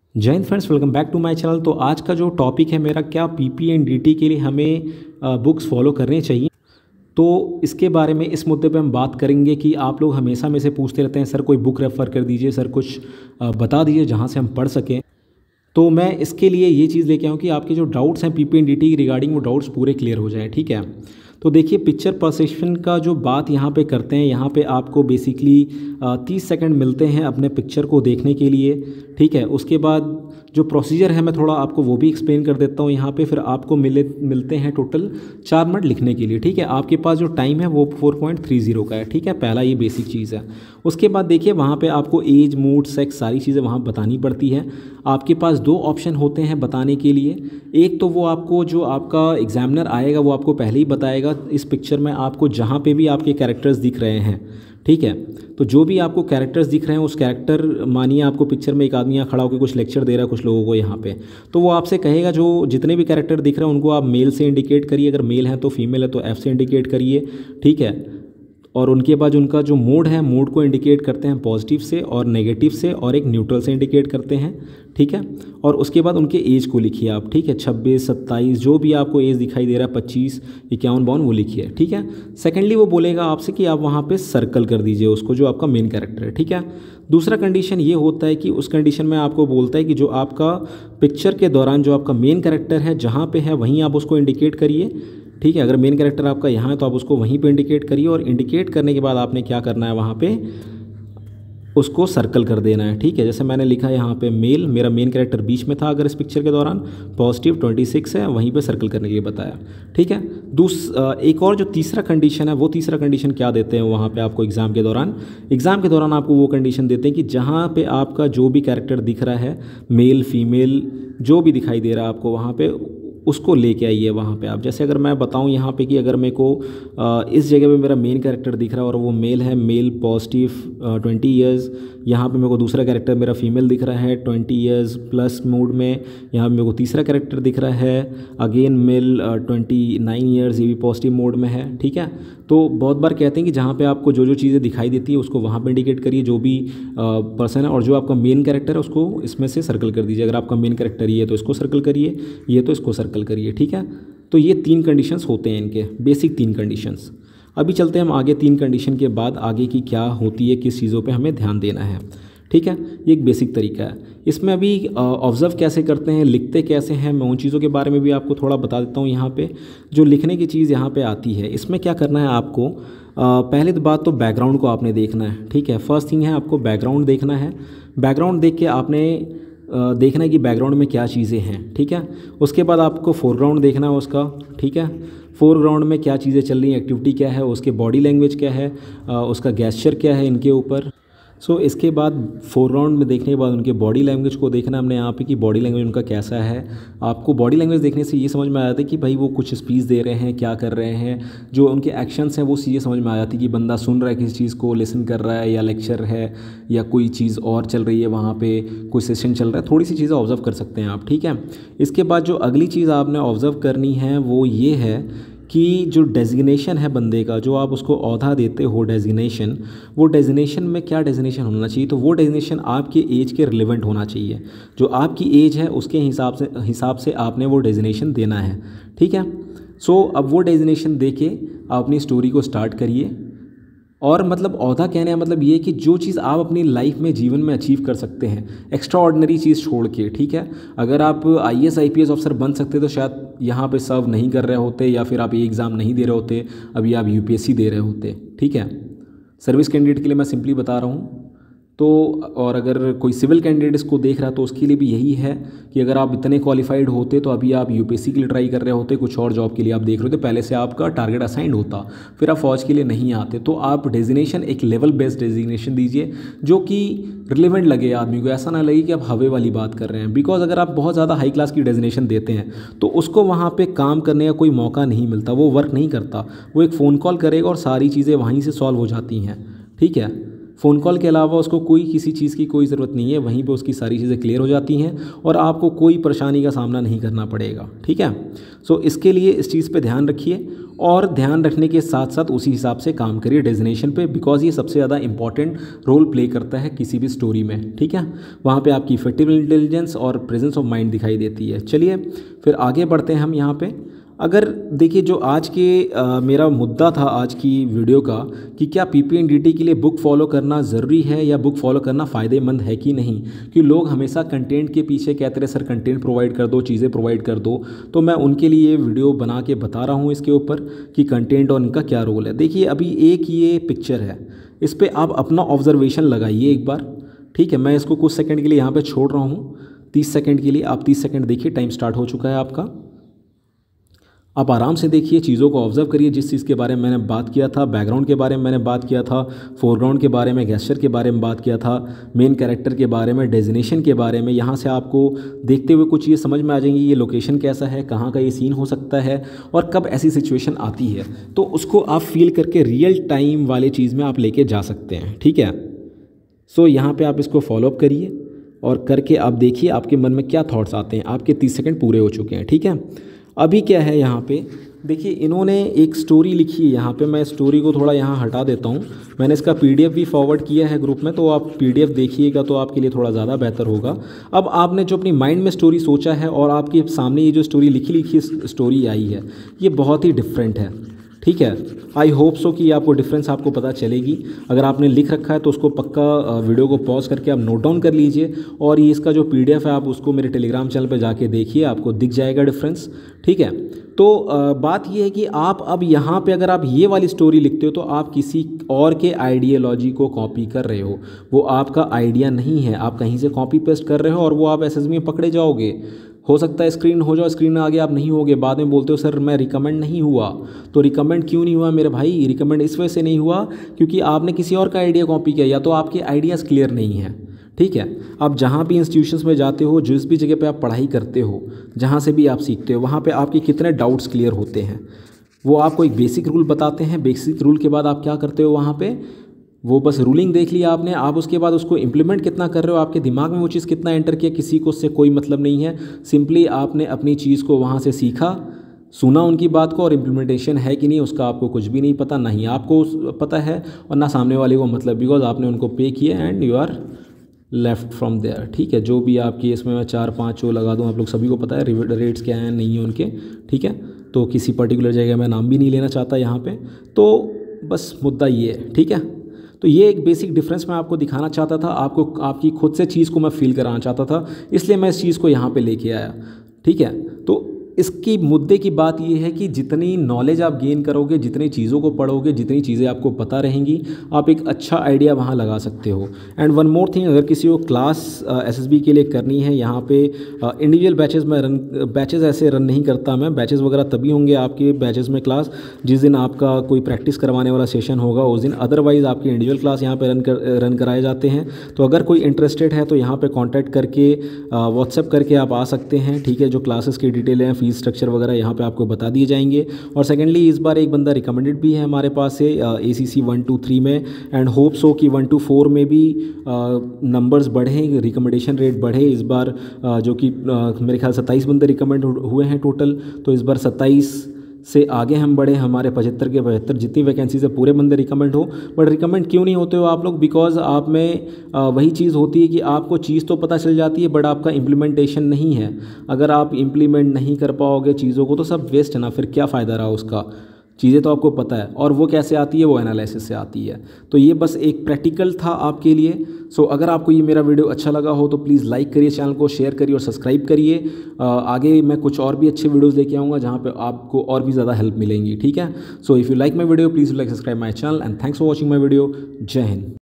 जय Hind friends, welcome back to my channel. तो आज का जो टॉपिक है मेरा, क्या पीपी एंड डीटी के लिए हमें बुक्स फॉलो करने चाहिए, तो इसके बारे में इस मुद्दे पे हम बात करेंगे कि आप लोग हमेशा में से पूछते रहते हैं सर कोई बुक रेफ़र कर दीजिए, सर कुछ बता दीजिए जहाँ से हम पढ़ सकें। तो मैं इसके लिए ये चीज़ लेके आऊँ कि आपके जो डाउट्स हैं पीपी एंड डीटी रिगार्डिंग, वो डाउट्स पूरे क्लियर हो जाए। ठीक है, तो देखिए पिक्चर परसेप्शन का जो बात यहाँ पे करते हैं, यहाँ पे आपको बेसिकली 30 सेकंड मिलते हैं अपने पिक्चर को देखने के लिए। ठीक है, उसके बाद जो प्रोसीजर है मैं थोड़ा आपको वो भी एक्सप्लेन कर देता हूँ यहाँ पे। फिर आपको मिलते हैं टोटल 4 मिनट लिखने के लिए। ठीक है, आपके पास जो टाइम है वो 4.30 का है। ठीक है, पहला ये बेसिक चीज़ है। उसके बाद देखिए वहाँ पे आपको एज, मूड, सेक्स सारी चीज़ें वहाँ बतानी पड़ती है। आपके पास 2 ऑप्शन होते हैं बताने के लिए। एक तो वो आपको जो आपका एग्जामिनर आएगा वो आपको पहले ही बताएगा इस पिक्चर में आपको जहाँ पे भी आपके कैरेक्टर्स दिख रहे हैं। ठीक है, तो जो भी आपको कैरेक्टर्स दिख रहे हैं उस कैरेक्टर, मानिए आपको पिक्चर में एक आदमी यहाँ खड़ा होकर कुछ लेक्चर दे रहा है कुछ लोगों को यहाँ पे, तो वो आपसे कहेगा जो जितने भी कैरेक्टर दिख रहे हैं उनको आप मेल से इंडिकेट करिए, अगर मेल है तो फीमेल है तो एफ से इंडिकेट करिए। ठीक है, और उनके बाद उनका जो मूड है, मूड को इंडिकेट करते हैं पॉजिटिव से और नेगेटिव से और एक न्यूट्रल से इंडिकेट करते हैं। ठीक है, और उसके बाद उनके एज को लिखिए आप। ठीक है, 26, 27 जो भी आपको एज दिखाई दे रहा है, 25, 51, 52 वो लिखिए। ठीक है, सेकेंडली वो बोलेगा आपसे कि आप वहाँ पे सर्कल कर दीजिए उसको जो आपका मेन कैरेक्टर है। ठीक है, दूसरा कंडीशन ये होता है कि उस कंडीशन में आपको बोलता है कि जो आपका पिक्चर के दौरान जो आपका मेन कैरेक्टर है जहाँ पे है वहीं आप उसको इंडिकेट करिए। ठीक है, अगर मेन कैरेक्टर आपका यहाँ है तो आप उसको वहीं पे इंडिकेट करिए, और इंडिकेट करने के बाद आपने क्या करना है, वहाँ पे उसको सर्कल कर देना है। ठीक है, जैसे मैंने लिखा है यहाँ पे मेल, मेरा मेन कैरेक्टर बीच में था अगर इस पिक्चर के दौरान, पॉजिटिव 26 है, वहीं पे सर्कल करने के लिए बताया। ठीक है, एक और जो तीसरा कंडीशन है, वो तीसरा कंडीशन क्या देते हैं वहाँ पे आपको एग्ज़ाम के दौरान आपको वो कंडीशन देते हैं कि जहाँ पे आपका जो भी कैरेक्टर दिख रहा है, मेल फीमेल जो भी दिखाई दे रहा है आपको वहाँ पे, उसको लेके आइए वहाँ पे आप। जैसे अगर मैं बताऊँ यहाँ पे कि अगर मेरे को इस जगह पे मेरा मेन कैरेक्टर दिख रहा है और वो मेल है, मेल पॉजिटिव 20 ईयर्स, यहाँ पे मेरे को दूसरा कैरेक्टर मेरा फीमेल दिख रहा है 20 ईयर्स प्लस मूड में, यहाँ पे मेरे को तीसरा कैरेक्टर दिख रहा है अगेन मेल 29 ईयर्स, ये भी पॉजिटिव मोड में है। ठीक है, तो बहुत बार कहते हैं कि जहाँ पे आपको जो जो चीज़ें दिखाई देती है उसको वहाँ पे इंडिकेट करिए, जो भी पर्सन है, और जो आपका मेन कैरेक्टर है उसको इसमें से सर्कल कर दीजिए। अगर आपका मेन कैरेक्टर ये है तो इसको सर्कल करिए, ये तो इसको सर्कल करिए। ठीक है, तो ये 3 कंडीशंस होते हैं इनके, बेसिक 3 कंडीशंस। अभी चलते हैं हम आगे 3 कंडीशन के बाद आगे की क्या होती है, किस चीज़ों पे हमें ध्यान देना है। ठीक है, ये एक बेसिक तरीका है। इसमें अभी ऑब्ज़र्व कैसे करते हैं, लिखते कैसे हैं, मैं उन चीज़ों के बारे में भी आपको थोड़ा बता देता हूँ। यहाँ पे जो लिखने की चीज़ यहाँ पे आती है, इसमें क्या करना है आपको, पहले तो बात तो बैकग्राउंड को आपने देखना है। ठीक है, फर्स्ट थिंग है आपको बैकग्राउंड देखना है। बैकग्राउंड देख के आपने देखना है कि बैकग्राउंड में क्या चीज़ें हैं। ठीक है, उसके बाद आपको फोरग्राउंड देखना है उसका। ठीक है, फोरग्राउंड में क्या चीज़ें चल रही हैं, एक्टिविटी क्या है, उसके बॉडी लैंग्वेज क्या है, उसका गेस्चर क्या है इनके ऊपर। इसके बाद फोरग्राउंड में देखने के बाद उनके बॉडी लैंग्वेज को देखना हमने यहाँ पे कि बॉडी लैंग्वेज उनका कैसा है। आपको बॉडी लैंग्वेज देखने से ये समझ में आ जाता है कि भाई वो कुछ स्पीच दे रहे हैं, क्या कर रहे हैं, जो उनके एक्शंस हैं वो चीज़ें समझ में आ जाती है कि बंदा सुन रहा है किसी चीज़ को, लिसन कर रहा है, या लेक्चर है, या कोई चीज़ और चल रही है वहाँ पे, कोई सेशन चल रहा है, थोड़ी सी चीज़ें ऑब्जर्व कर सकते हैं आप। ठीक है, इसके बाद जो अगली चीज़ आपने ऑब्जर्व करनी है वो ये है कि जो डेजिग्नेशन है बंदे का, जो आप उसको औहदा देते हो डेजिग्नेशन, वो डेजिग्नेशन में क्या डेजिग्नेशन होना चाहिए, तो वो डेजिग्नेशन आपके एज के रिलेवेंट होना चाहिए। जो आपकी एज है उसके हिसाब से आपने वो डेजिग्नेशन देना है। ठीक है, अब वो डेजिग्नेशन दे के आप अपनी स्टोरी को स्टार्ट करिए। और मतलब औहदा कहने का मतलब ये है कि जो चीज़ आप अपनी लाइफ में, जीवन में अचीव कर सकते हैं, एक्स्ट्रा ऑर्डिनरी चीज़ छोड़ के। ठीक है, अगर आप IAS IPS ऑफिसर बन सकते तो शायद यहाँ पे सर्व नहीं कर रहे होते, या फिर आप ये एग्ज़ाम नहीं दे रहे होते, अभी आप UPSC दे रहे होते। ठीक है, सर्विस कैंडिडेट के लिए मैं सिंपली बता रहा हूँ। तो और अगर कोई सिविल कैंडिडेट इसको देख रहा है तो उसके लिए भी यही है कि अगर आप इतने क्वालिफाइड होते तो अभी आप UPSC के लिए ट्राई कर रहे होते, कुछ और जॉब के लिए आप देख रहे होते, पहले से आपका टारगेट असाइंड होता, फिर आप फौज के लिए नहीं आते। तो आप डेजिग्नेशन एक लेवल बेस्ड डेजिग्नेशन दीजिए जो कि रिलेवेंट लगे आदमी को, ऐसा ना लगे कि आप हवे वाली बात कर रहे हैं। बिकॉज अगर आप बहुत ज़्यादा हाई क्लास की डेजिग्नेशन देते हैं तो उसको वहाँ पे काम करने का कोई मौका नहीं मिलता, वो वर्क नहीं करता, वो एक फ़ोन कॉल करेगा और सारी चीज़ें वहीं से सॉल्व हो जाती हैं। ठीक है, फ़ोन कॉल के अलावा उसको कोई किसी चीज़ की कोई ज़रूरत नहीं है, वहीं पे उसकी सारी चीज़ें क्लियर हो जाती हैं और आपको कोई परेशानी का सामना नहीं करना पड़ेगा। ठीक है, सो इसके लिए इस चीज़ पे ध्यान रखिए और ध्यान रखने के साथ साथ उसी हिसाब से काम करिए डेजिग्नेशन पे, बिकॉज ये सबसे ज़्यादा इंपॉर्टेंट रोल प्ले करता है किसी भी स्टोरी में। ठीक है, वहाँ पे आपकी इफेक्टिव इंटेलिजेंस और प्रेजेंस ऑफ माइंड दिखाई देती है। चलिए फिर आगे बढ़ते हैं हम यहाँ पे। अगर देखिए जो आज के मेरा मुद्दा था आज की वीडियो का कि क्या पीपीएनडीटी के लिए बुक फॉलो करना ज़रूरी है या बुक फॉलो करना फ़ायदेमंद है कि नहीं, कि लोग हमेशा कंटेंट के पीछे कहते रहे सर कंटेंट प्रोवाइड कर दो, चीज़ें प्रोवाइड कर दो, तो मैं उनके लिए वीडियो बना के बता रहा हूँ इसके ऊपर कि कंटेंट और इनका क्या रोल है। देखिए अभी एक ये पिक्चर है, इस पर आप अपना ऑब्जर्वेशन लगाइए एक बार। ठीक है, मैं इसको कुछ सेकंड के लिए यहाँ पे छोड़ रहा हूँ, 30 सेकंड के लिए। आप 30 सेकंड देखिए, टाइम स्टार्ट हो चुका है आपका। आप आराम से देखिए, चीज़ों को ऑब्जर्व करिए। जिस चीज़ के बारे में मैंने बात किया था, बैकग्राउंड के बारे में मैंने बात किया था, फोरग्राउंड के बारे में, गेस्चर के बारे में बात किया था, मेन कैरेक्टर के बारे में, डेजिग्नेशन के बारे में, यहाँ से आपको देखते हुए कुछ ये समझ में आ जाएंगी ये लोकेशन कैसा है, कहाँ का ये सीन हो सकता है और कब ऐसी सिचुएशन आती है, तो उसको आप फील करके रियल टाइम वाले चीज़ में आप लेके जा सकते हैं। ठीक है, सो यहाँ पे आप इसको फॉलोअप करिए और करके आप देखिए आपके मन में क्या थॉट्स आते हैं। आपके 30 सेकंड पूरे हो चुके हैं। ठीक है, अभी क्या है यहाँ पे देखिए, इन्होंने एक स्टोरी लिखी है यहाँ पे। मैं स्टोरी को थोड़ा यहाँ हटा देता हूँ, मैंने इसका पीडीएफ भी फॉरवर्ड किया है ग्रुप में, तो आप पीडीएफ देखिएगा तो आपके लिए थोड़ा ज़्यादा बेहतर होगा। अब आपने जो अपनी माइंड में स्टोरी सोचा है और आपके सामने ये जो स्टोरी लिखी स्टोरी आई है, ये बहुत ही डिफरेंट है। ठीक है, आई होप सो कि आपको डिफरेंस आपको पता चलेगी। अगर आपने लिख रखा है तो उसको पक्का वीडियो को पॉज करके आप नोट डाउन कर लीजिए और ये इसका जो पीडीएफ है आप उसको मेरे टेलीग्राम चैनल पे जाके देखिए, आपको दिख जाएगा डिफरेंस। ठीक है, तो बात ये है कि आप अब यहाँ पे अगर आप ये वाली स्टोरी लिखते हो तो आप किसी और के आइडियोलॉजी को कॉपी कर रहे हो, वो आपका आइडिया नहीं है, आप कहीं से कॉपी पेस्ट कर रहे हो और वो आप एसएसबी में पकड़े जाओगे। हो सकता है स्क्रीन हो जाओ, स्क्रीन में आगे आप नहीं होगे, बाद में बोलते हो सर मैं रिकमेंड नहीं हुआ। तो रिकमेंड क्यों नहीं हुआ मेरे भाई? रिकमेंड इस वजह से नहीं हुआ क्योंकि आपने किसी और का आइडिया कॉपी किया या तो आपके आइडियाज़ क्लियर नहीं है। ठीक है, आप जहाँ भी इंस्टीट्यूशंस में जाते हो, जिस भी जगह पे आप पढ़ाई करते हो, जहाँ से भी आप सीखते हो, वहाँ पे आपके कितने डाउट्स क्लियर होते हैं। वो आपको एक बेसिक रूल बताते हैं, बेसिक रूल के बाद आप क्या करते हो वहाँ पे, वो बस रूलिंग देख लिया आपने, आप उसके बाद उसको इम्प्लीमेंट कितना कर रहे हो, आपके दिमाग में वो चीज़ कितना एंटर किया, किसी को उससे कोई मतलब नहीं है। सिंपली आपने अपनी चीज़ को वहाँ से सीखा, सुना उनकी बात को, और इम्प्लीमेंटेशन है कि नहीं उसका आपको कुछ भी नहीं पता, ना ही आपको पता है और ना सामने वाले को मतलब, बिकॉज आपने उनको पे किया and you are left from there. ठीक है, जो भी आपकी इसमें मैं 4-5 वो लगा दूँ, आप लोग सभी को पता है रेट्स क्या हैं नहीं है उनके। ठीक है, तो किसी पर्टिकुलर जगह मैं नाम भी नहीं लेना चाहता यहाँ पे, तो बस मुद्दा ये है। ठीक है, तो ये एक बेसिक डिफरेंस मैं आपको दिखाना चाहता था, आपको आपकी खुद से चीज़ को मैं फील कराना चाहता था, इसलिए मैं इस चीज़ को यहाँ पे लेके आया। ठीक है, तो इसकी मुद्दे की बात ये है कि जितनी नॉलेज आप गेन करोगे, जितनी चीज़ों को पढ़ोगे, जितनी चीज़ें आपको पता रहेंगी, आप एक अच्छा आइडिया वहाँ लगा सकते हो। एंड वन मोर थिंग, अगर किसी को क्लास एसएसबी के लिए करनी है, यहाँ पे इंडिविजुअल बैचेस ऐसे रन नहीं करता मैं, बैचेस वगैरह तभी होंगे आपके बैचेस में क्लास जिस दिन आपका कोई प्रैक्टिस करवाने वाला सेशन होगा उस दिन, अदरवाइज़ आपके इंडिविजुअल क्लास यहाँ पे रन कराए जाते हैं। तो अगर कोई इंटरेस्टेड है तो यहाँ पे कांटेक्ट करके व्हाट्सएप करके आप आ सकते हैं। ठीक है, जो क्लासेस की डिटेल हैं, फीस स्ट्रक्चर वगैरह यहाँ पे आपको बता दिए जाएंगे। और सेकेंडली इस बार एक बंदा रिकमेंडेड भी है हमारे पास से ACC 1 to 3 में, एंड होप सो कि 1 to 4 में भी नंबर्स बढ़े, रिकमेंडेशन रेट बढ़े इस बार, जो कि मेरे ख्याल 27 बंदे रिकमेंड हुए हैं टोटल, तो इस बार 27 से आगे हम बढ़े, हमारे 75 के 75 जितनी वैकेंसी से पूरे बंदे रिकमेंड हो। बट रिकमेंड क्यों नहीं होते हो आप लोग? बिकॉज आप में वही चीज़ होती है कि आपको चीज़ तो पता चल जाती है बट आपका इम्प्लीमेंटेशन नहीं है। अगर आप इम्प्लीमेंट नहीं कर पाओगे चीज़ों को तो सब वेस्ट है ना, फिर क्या फ़ायदा रहा उसका। चीज़ें तो आपको पता है, और वो कैसे आती है, वो एनालिसिस से आती है। तो ये बस एक प्रैक्टिकल था आपके लिए। सो अगर आपको ये मेरा वीडियो अच्छा लगा हो तो प्लीज़ लाइक करिए, चैनल को शेयर करिए और सब्सक्राइब करिए। आगे मैं कुछ और भी अच्छे वीडियोस लेके आऊँगा जहाँ पे आपको और भी ज़्यादा हेल्प मिलेंगी। ठीक है, so if you like my video please like subscribe my channel and thanks for watching my video. जय हिंद।